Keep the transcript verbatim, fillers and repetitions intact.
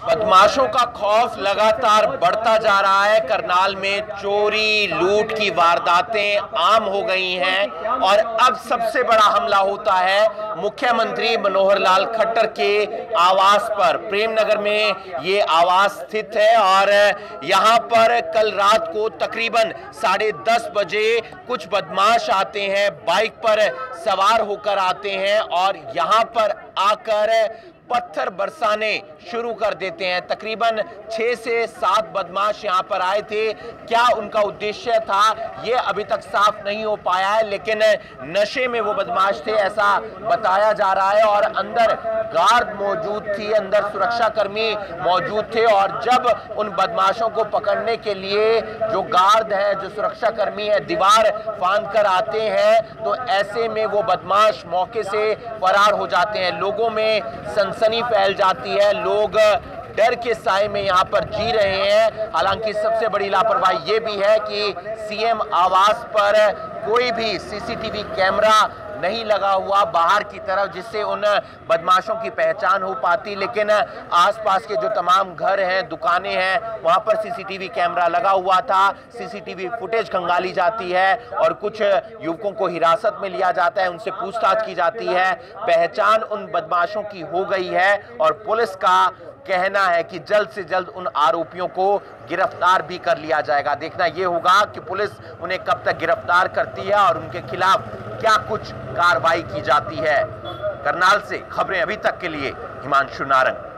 बदमाशों का खौफ लगातार बढ़ता जा रहा है। करनाल में चोरी लूट की वारदातें आम हो गई हैं और अब सबसे बड़ा हमला होता है मुख्यमंत्री मनोहर लाल खट्टर के आवास पर। प्रेमनगर में ये आवास स्थित है और यहां पर कल रात को तकरीबन साढ़े दस बजे कुछ बदमाश आते हैं, बाइक पर सवार होकर आते हैं और यहां पर आकर पत्थर बरसाने शुरू कर देते हैं। तकरीबन छह से सात बदमाश यहां पर आए थे। क्या उनका उद्देश्य था ये अभी तक साफ नहीं हो पाया है, लेकिन नशे में वो बदमाश थे ऐसा बताया जा रहा है और अंदर गार्ड मौजूद थी, अंदर सुरक्षा कर्मी मौजूद थे और जब उन बदमाशों को पकड़ने के लिए जो गार्ड है, जो सुरक्षा कर्मी है, दीवार फांद कर आते हैं तो ऐसे में वो बदमाश मौके से फरार हो जाते हैं। लोगों में सनसनी फैल जाती है, लोग डर के साए में यहां पर जी रहे हैं। हालांकि सबसे बड़ी लापरवाही ये भी है कि सीएम आवास पर कोई भी सीसीटीवी कैमरा नहीं लगा हुआ बाहर की तरफ, जिससे उन बदमाशों की पहचान हो पाती। लेकिन आसपास के जो तमाम घर हैं, दुकानें हैं, वहां पर सीसीटीवी कैमरा लगा हुआ था। सीसीटीवी फुटेज खंगाली जाती है और कुछ युवकों को हिरासत में लिया जाता है, उनसे पूछताछ की जाती है। पहचान उन बदमाशों की हो गई है और पुलिस का कहना है कि जल्द से जल्द उन आरोपियों को गिरफ्तार भी कर लिया जाएगा। देखना यह होगा कि पुलिस उन्हें कब तक गिरफ्तार करती है और उनके खिलाफ क्या कुछ कार्रवाई की जाती है। करनाल से खबरें अभी तक के लिए हिमांशु नारंग।